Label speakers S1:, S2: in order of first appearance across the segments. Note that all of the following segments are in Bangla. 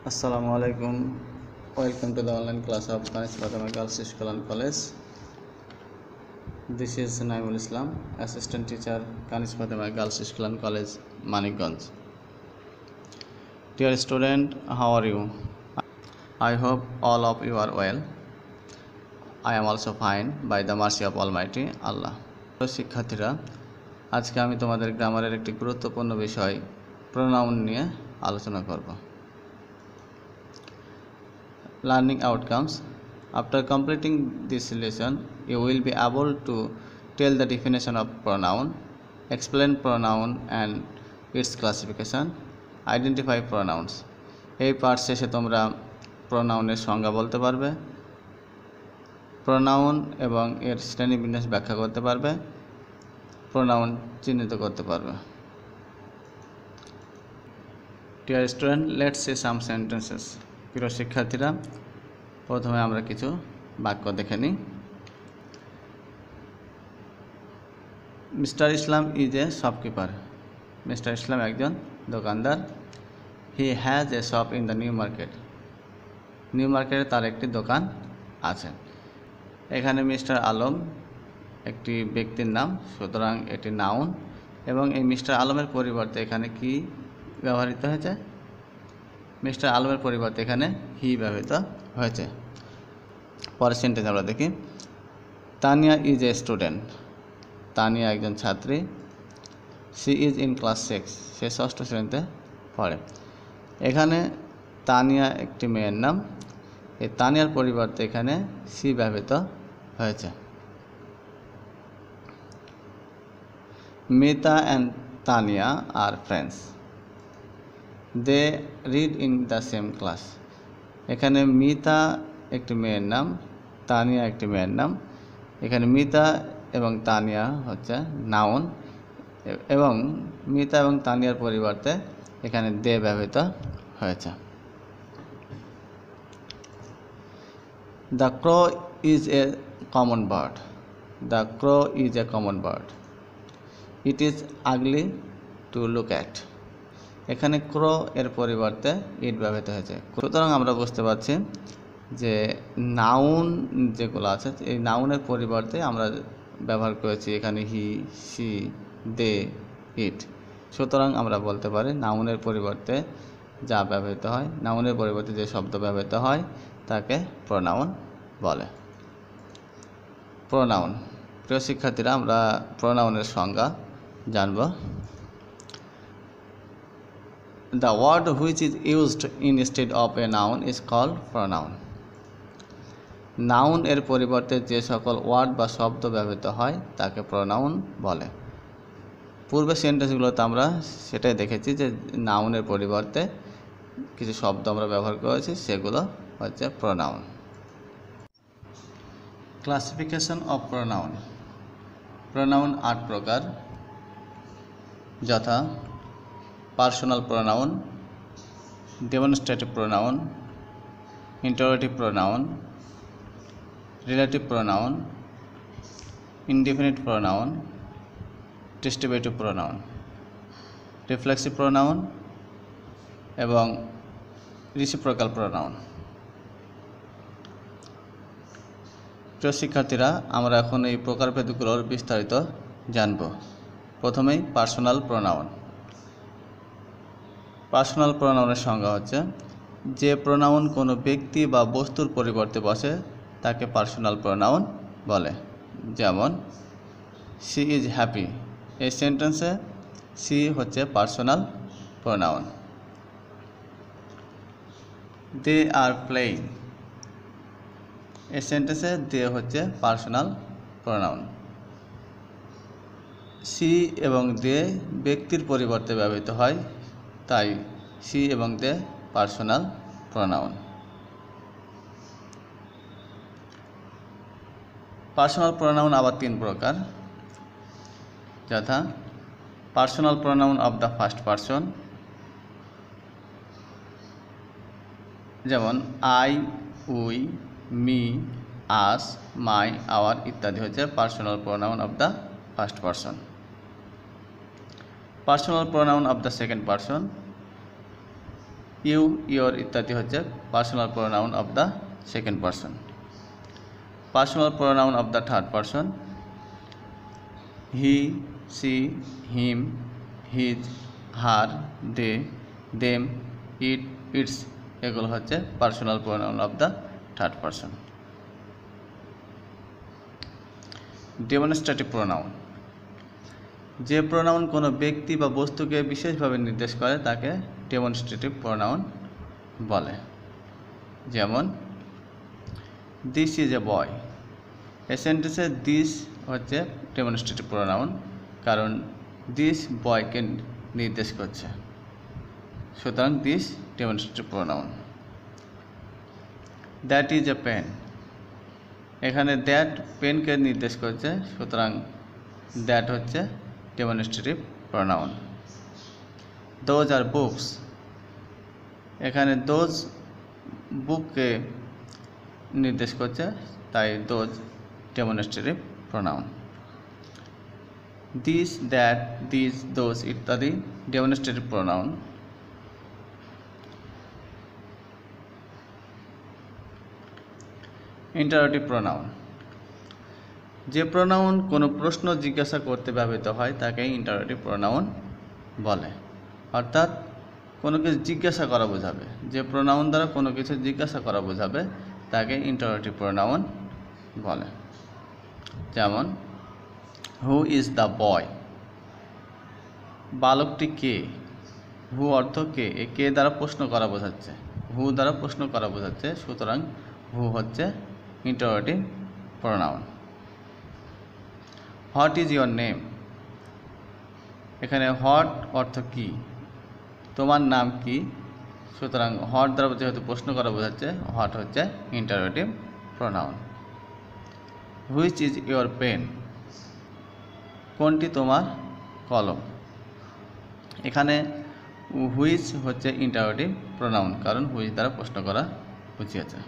S1: Assalamu alaikum. Welcome to the online class of Kanis Fatima Girls School and College. This is Naimul Islam, Assistant Teacher, Kanis Fatima Girls School and College, Manikganj. Dear student, how are you? I hope all of you are well. I am also fine by the mercy of Almighty Allah. শিক্ষার্থীরা, আজকে আমি তোমাদের গ্রামারের একটি গুরুত্বপূর্ণ বিষয় প্রোনাউন নিয়ে আলোচনা করব। Learning outcomes. After completing this lesson, you will be able to tell the definition of pronoun, explain pronoun and its classification, identify pronouns. এই পাঠ শেষে তোমরা প্রোনাউনের সংজ্ঞা বলতে পারবে, প্রোনাউন এবং এর শ্রেণীবিন্যাস ব্যাখ্যা করতে পারবে, প্রোনাউন চিহ্নিত করতে পারবে। Dear student, let's say some sentences. প্রিয় শিক্ষার্থীরা, প্রথমে আমরা কিছু বাক্য দেখে নিই। Mister Islam is a shopkeeper. Mister Islam একজন দোকানদার। He has a shop in the new market. New মার্কেটে তার একটি দোকান আছে। এখানে মিস্টার আলম একটি ব্যক্তির নাম, সুতরাং এটি নাউন এবং এই মিস্টার আলমের পরিবর্তে এখানে কি ব্যবহৃত হয়েছে? মিস্টার আলমের পরিবর্তে এখানে হি ব্যবহৃত হয়েছে। পরের সেন্টেন্স আমরা দেখি। Tania is a student. Tania একজন ছাত্রী। She is in class 6। সে 6ষ্ঠ শ্রেণীতে পড়ে। এখানে তানিয়া একটি মেয়ের নাম। এই তানিয়ার পরিবর্তে এখানে সি ব্যবহৃত হয়েছে। Mita and Tania are friends. They read in the same class. এখানে মিতা একটি মেয়ের নাম, তানিয়া একটি মেয়ের নাম। এখানে মিতা এবং তানিয়া হচ্ছে নাউন এবং মিতা এবং তানিয়ার পরিবর্তে এখানে দে ব্যবহৃত হয়েছে। The crow is a common bird. The crow is a common bird. It is ugly to look at. এখানে ক্রো এর পরিবর্তে ইট ব্যবহৃত হয়েছে। সুতরাং আমরা বুঝতে পারছি যে নাউন যেগুলো আছে এই নাউনের পরিবর্তে আমরা ব্যবহার করেছি এখানে হি, সি, দে, ইট। সুতরাং আমরা বলতে পারি নাউনের পরিবর্তে যা ব্যবহৃত হয়, নাউনের পরিবর্তে যে শব্দ ব্যবহৃত হয় তাকে প্রোনাউন বলে। প্রোনাউন। প্রিয় শিক্ষার্থীরা, আমরা প্রোনাউনের সংজ্ঞা জানব। The word which is used instead of a noun is called pronoun. Noun এর পরিবর্তে যে সকল ওয়ার্ড বা শব্দ ব্যবহৃত হয় তাকে প্রোনাউন বলে। পূর্বের সেন্টেন্সগুলোতে আমরা সেটাই দেখেছি যে নাউনের পরিবর্তে কিছু শব্দ আমরা ব্যবহার করেছি, সেগুলো হচ্ছে pronoun. Classification of pronoun. Pronoun 8 প্রকার, যথা personal pronoun, demonstrative pronoun, interrogative pronoun, relative pronoun, indefinite pronoun, distributive pronoun, reflexive pronoun এবং রিসিপ্রোকাল প্রোনাউন। প্রিয় শিক্ষার্থীরা, আমরা এখন এই প্রকারভেদগুলোর বিস্তারিত জানব। প্রথমেই পার্সোনাল প্রোনাউন। পার্সোনাল প্রোনাউনের সংজ্ঞা হচ্ছে যে প্রোনাউন কোনো ব্যক্তি বা বস্তুর পরিবর্তে বসে তাকে পার্সোনাল প্রোনাউন বলে। যেমন সি ইজ হ্যাপি। এই সেন্টেন্সে সি হচ্ছে personal pronoun. They are playing. এই সেন্টেন্সে দে হচ্ছে পার্সোনাল প্রোনাউন। সি এবং দে ব্যক্তির পরিবর্তে ব্যবহৃত হয়, তাই সি এবং they personal pronoun. Personal pronoun আবার 3 প্রকার, যথা personal pronoun of the first person, যেমন I, we, me, us, my, our ইত্যাদি হচ্ছে personal pronoun of the first person. Personal pronoun of the second person, you, your ইত্যাদি হচ্ছে personal pronoun of the second person. Personal pronoun of the third person he, she, him, his, her, they, them, it, its এগুলো হচ্ছে personal pronoun of the third person. Demonstrative pronoun, যে প্রোনাউন কোনো ব্যক্তি বা বস্তুকে বিশেষভাবে নির্দেশ করে তাকে ডেমনস্ট্রেটিভ প্রোনাউন বলে। যেমন দিস ইজ এ বয়, এই সেন্টেন্সে দিস হচ্ছে ডেমনস্ট্রেটিভ প্রোনাউন, কারণ দিস বয়কে নির্দেশ করছে, সুতরাং this demonstrative pronoun. That is a pen, এখানে দ্যাট পেনকে নির্দেশ করছে, সুতরাং দ্যাট হচ্ছে demonstrative pronoun. Those are books, এখানে দোজ বুককে নির্দেশ করছে, তাই those demonstrative pronoun. This, that, this, those ইত্যাদি ডেমনস্ট্রেটিভ প্রোনাউন। ইন্টারোগেটিভ প্রোনাউন, যে প্রোনাউন কোনো প্রশ্ন জিজ্ঞাসা করতে ব্যবহৃত হয় তাকে ইন্টারোগেটিভ প্রোনাউন বলে, অর্থাৎ কোনো কিছু জিজ্ঞাসা করা বোঝাবে, যে প্রোনাউন দ্বারা কোনো কিছু জিজ্ঞাসা করা বোঝাবে তাকে ইন্টারোগেটিভ প্রোনাউন বলে। যেমন হু ইজ দ্য বয়, বালকটি কে, হু অর্থ কে, এই কে দ্বারা প্রশ্ন করা বোঝাচ্ছে, হু দ্বারা প্রশ্ন করা বোঝাচ্ছে, সুতরাং হু হচ্ছে interrogative pronoun. What is your name, এখানে হোয়াট অর্থ কি, তোমার নাম কি, সুতরাং হোয়াট দ্বারা যেহেতু প্রশ্ন করা বোঝাচ্ছে হোয়াট হচ্ছে interrogative pronoun. Which is your pen, কোনটি তোমার কলম, এখানে হুইচ হচ্ছে ইন্টারোগেটিভ প্রোনাউন, কারণ হুইচ দ্বারা প্রশ্ন করা বুঝিয়েছে।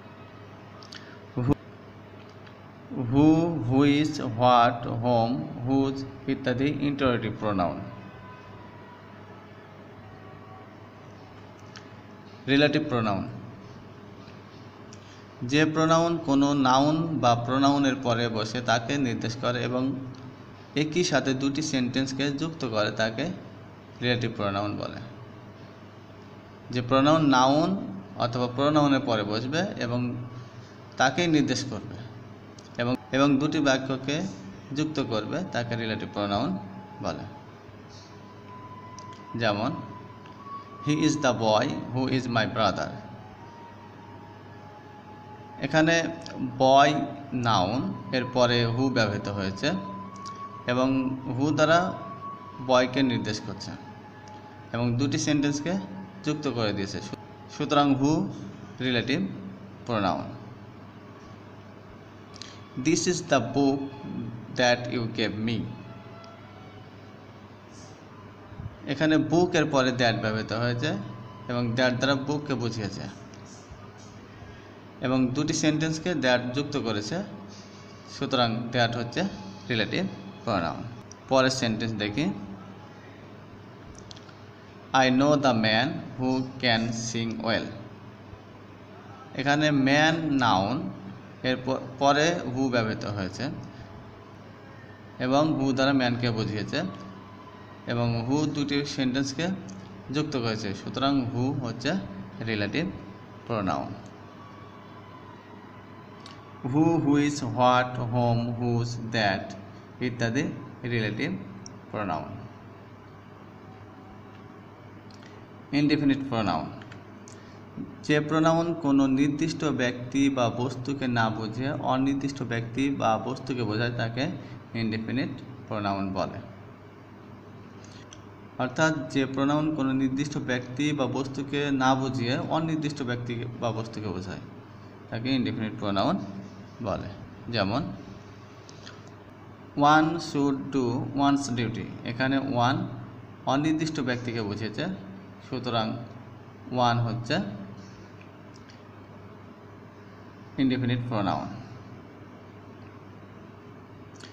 S1: Who, which, what, whom, whose ইত্যাদি ইন্টারোগেটিভ প্রোনাউন। রিলেটিভ প্রোনাউন, যে প্রোনাউন কোনো নাউন বা প্রোনাউনের পরে বসে তাকে নির্দেশ করে এবং একই সাথে দুটি সেন্টেন্সকে যুক্ত করে তাকে রিলেটিভ প্রোনাউন বলে। যে প্রোনাউন নাউন অথবা প্রোনাউনের পরে বসবে এবং তাকেই নির্দেশ করবে এবং দুটি বাক্যকে যুক্ত করবে তাকে রিলেটিভ প্রোনাউন বলে। যেমন he is the boy who is my brother, এখানে বয় নাউন এর পরে হু ব্যবহৃত হয়েছে এবং হু দ্বারা বয়কে নির্দেশ করছে এবং দুটি সেন্টেন্সকে যুক্ত করে দিয়েছে, সুতরাং who relative pronoun. This is the book that you gave me, এখানে বুক এর পরে দ্যাট ব্যবহৃত হয়েছে এবং দ্যাট দ্বারা বুককে বুঝিয়েছে এবং দুটি সেন্টেন্সকে দ্যাট যুক্ত করেছে, সুতরাং দ্যাট হচ্ছে রিলেটিভ প্রোনাউন। পরের সেন্টেন্স দেখি, I know the man who can sing well, এখানে ম্যান নাউন এর পরে হু ব্যবহৃত হয়েছে এবং হু দ্বারা ম্যানকে বুঝিয়েছে এবং হু দুটি সেন্টেন্সকে যুক্ত করেছে, সুতরাং হু হচ্ছে relative pronoun. Who, which, what, whom, whose, that ইত্যাদি রিলেটিভ প্রোনাউন। ইনডিফিনিট প্রোনাউন, যে প্রোনাউন কোনো নির্দিষ্ট ব্যক্তি বা বস্তুকে না বুঝে অনির্দিষ্ট ব্যক্তি বা বস্তুকে বোঝায় তাকে ইনডিফিনিট প্রোনাউন বলে। অর্থাৎ যে প্রোনাউন কোনো নির্দিষ্ট ব্যক্তি বা বস্তুকে না বুঝিয়ে অনির্দিষ্ট ব্যক্তি বা বস্তুকে বোঝায় তাকে ইনডিফিনিট প্রোনাউন বলে। যেমন one should do one's duty, এখানে ওয়ান অনির্দিষ্ট ব্যক্তিকে বুঝিয়েছে, সুতরাং ওয়ান হচ্ছে indefinite pronoun.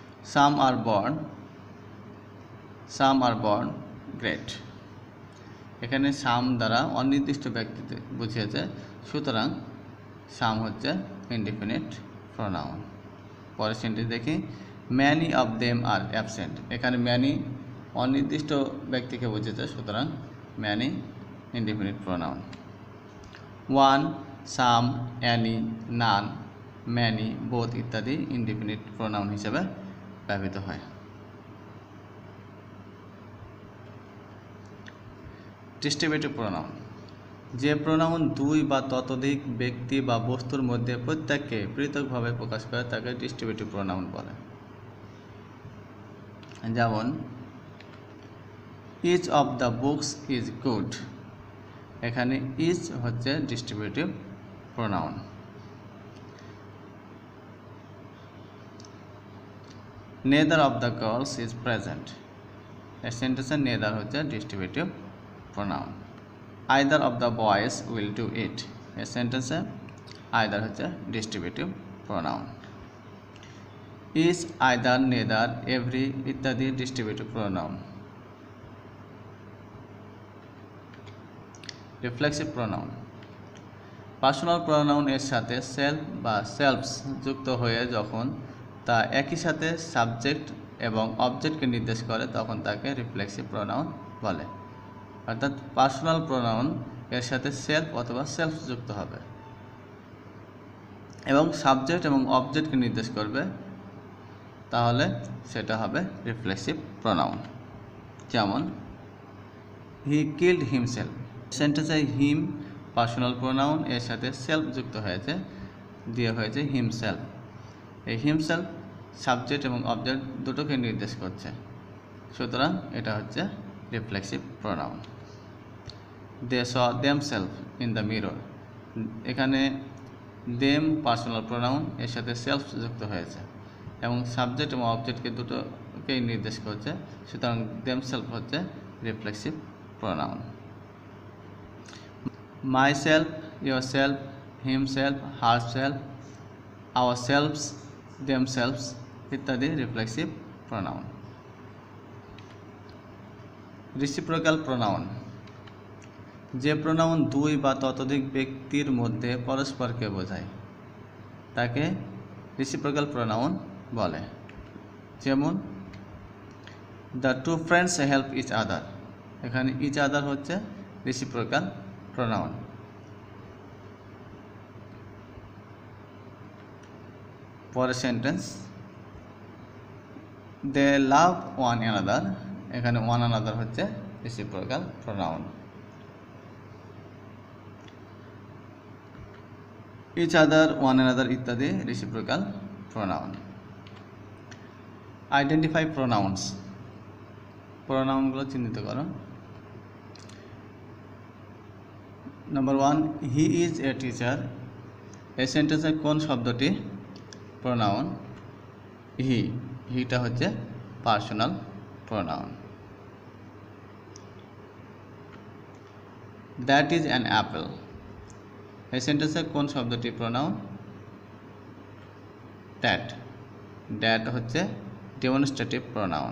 S1: Some are born great, এখানে সাম দ্বারা অনির্দিষ্ট ব্যক্তিতে বুঝিয়েছে, সুতরাং সাম হচ্ছে ইনডিফিনিট প্রোনাউন। পরের সেন্টেন্স দেখি, many of them are absent. এখানে ম্যানি অনির্দিষ্ট ব্যক্তিকে বুঝিয়েছে, সুতরাং many indefinite pronoun. One, some, any, none, many, both ইত্যাদি ইনডিফিনিট প্রোনাউন হিসেবে ব্যবহৃত হয়। ডিস্ট্রিবিউটিভ প্রোনাউন, যে প্রোনাউন দুই বা ততোধিক ব্যক্তি বা বস্তুর মধ্যে প্রত্যেককে পৃথকভাবে প্রকাশ করে তাকে ডিস্ট্রিবিউটিভ প্রোনাউন বলে। যেমন each of the books is good, এখানে ইচ হচ্ছে distributive pronoun. Neither of the girls is present, এই সেন্টেন্সে নেদার হচ্ছে distributive pronoun. Either of the boys will do it, এই সেন্টেন্সে আইদার হচ্ছে distributive pronoun. Each, either, neither, every ইত্যাদি distributive pronoun. Reflexive pronoun, personal pronoun এর সাথে সেলফ বা সেলফস যুক্ত হয়ে যখন তা একই সাথে সাবজেক্ট এবং অবজেক্টকে নির্দেশ করে তখন তাকে রিফ্লেক্সিভ প্রোনাউন বলে। অর্থাৎ পার্সোনাল প্রোনাউন এর সাথে সেলফ অথবা সেলফ যুক্ত হবে এবং সাবজেক্ট এবং অবজেক্টকে নির্দেশ করবে, তাহলে সেটা হবে রিফ্লেক্সিভ প্রোনাউন। যেমন হি কিল্ড হিমসেলফ, সেন্টেন্সে হিম পার্সোনাল প্রোনাউন এর সাথে সেলফ যুক্ত হয়েছে, দিয়ে হয়েছে হিমসেলফ। এই হিমসেলফ সাবজেক্ট এবং অবজেক্ট দুটোকে নির্দেশ করছে, সুতরাং এটা হচ্ছে reflexive pronoun. They saw themselves in the mirror, এখানে দেম পার্সোনাল প্রোনাউন এর সাথে সেলফ যুক্ত হয়েছে এবং সাবজেক্ট এবং অবজেক্টকে দুটোকেই নির্দেশ করছে, সুতরাং দেমসেলফ হচ্ছে reflexive pronoun. Myself, yourself, himself, herself, ourselves, themselves ইত্যাদি রিফ্লেক্সিভ প্রোনাউন। রিসিপ্রোকাল প্রোনাউন, যে প্রোনাউন দুই বা ততোধিক ব্যক্তির মধ্যে পরস্পরকে বোঝায় তাকে রিসিপ্রোকাল প্রোনাউন বলে। যেমন the two friends help each other, এখানে ইচ আদার হচ্ছে রিসিপ্রোকাল প্রোনাউন। পরের sentence, they love one another, এখানে ওয়ান অ্যানাদার হচ্ছে reciprocal pronoun. Each other, one another ইত্যাদি রিসিপ্রোকাল প্রোনাউন। আইডেন্টিফাই প্রোনাউন্স, প্রোনাউনগুলো চিহ্নিত করো। Number one, he is a teacher, এই সেন্টেন্সের কোন শব্দটি প্রোনাউন? হি, হিটা হচ্ছে personal pronoun. That is an apple, এই সেন্টেন্সের কোন শব্দটি প্রোনাউন? দ্যাট, দ্যাট হচ্ছে demonstrative pronoun.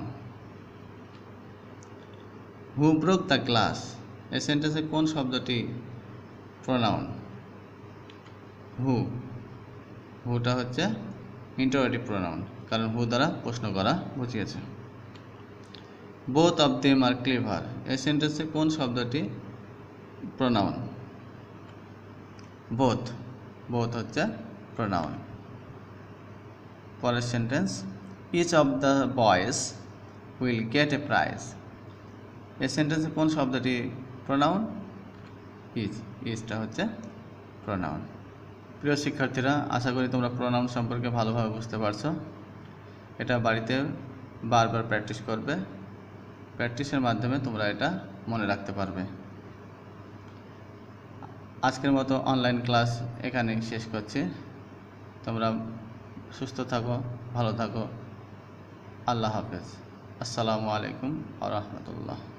S1: Who broke the glass, এই সেন্টেন্সে কোন শব্দটি প্রোনাউন? হু, হুটা হচ্ছে ইন্টারোগেটিভ প্রোনাউন, কারণ হু দ্বারা প্রশ্ন করা বুঝিয়েছে। Both of them are clever, এই সেন্টেন্সে কোন শব্দটি প্রোনাউন? বোথ, বোথ হচ্ছে প্রোনাউন। পরের sentence, each of the boys will get a prize, এই সেন্টেন্সে কোন শব্দটি প্রোনাউন? ইজ, ইজটা হচ্ছে প্রোনাউন। প্রিয় শিক্ষার্থীরা, আশা করি তোমরা প্রোনাউন সম্পর্কে ভালোভাবে বুঝতে পারছো। এটা বাড়িতে বারবার প্র্যাকটিস করবে, প্র্যাকটিসের মাধ্যমে তোমরা এটা মনে রাখতে পারবে। আজকের মতো অনলাইন ক্লাস এখানেই শেষ করছি। তোমরা সুস্থ থাকো, ভালো থাকো। আল্লাহ হাফেজ। আসসালামু আলাইকুম ওয়া রাহমাতুল্লাহ।